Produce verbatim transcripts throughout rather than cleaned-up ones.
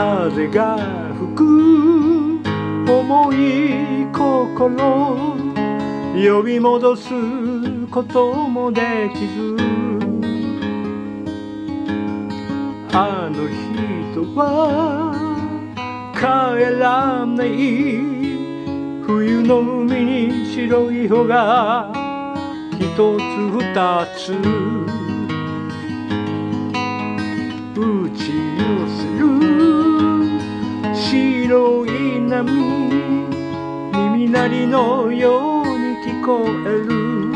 風が吹く重い心呼び戻すこともできず、あの人は帰らない。冬の海に白い帆が一つ二つ打ち寄せる白い波、耳鳴りのように聞こえる。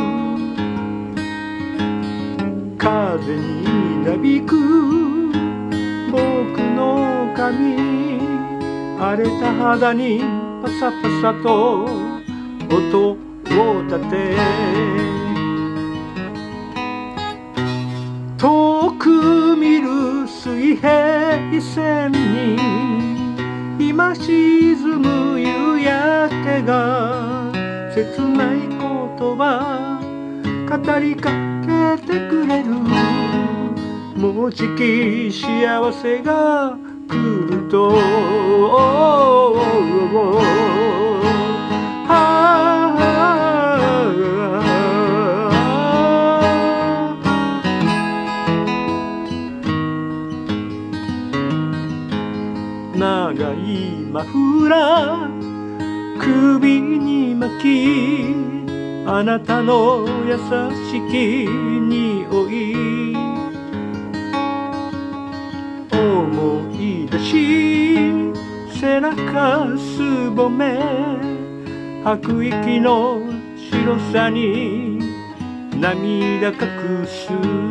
風になびく僕の髪、荒れた肌にパサパサと音を立て、遠く見る水平線に今沈む夕焼けが切ない言葉語りかけてくれる。もうじき幸せが来ると長いマフラー首に巻き、あなたの優しき匂い思い出し、背中すぼめ吐く息の白さに涙隠す。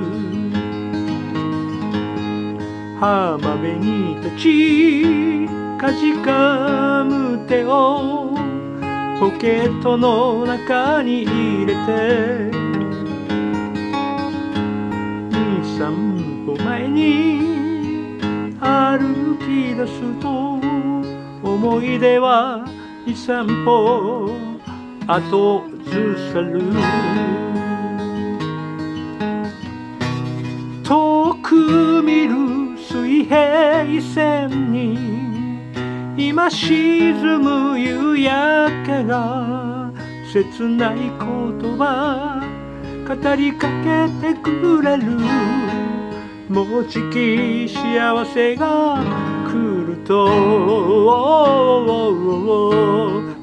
浜辺に立ちかじかむ手をポケットの中に入れて、二三歩前に歩き出すと思い出は二三歩後ずさる。遠く見る水平線に今沈む夕焼けが切ない言葉語りかけてくれる。もうじき幸せが来ると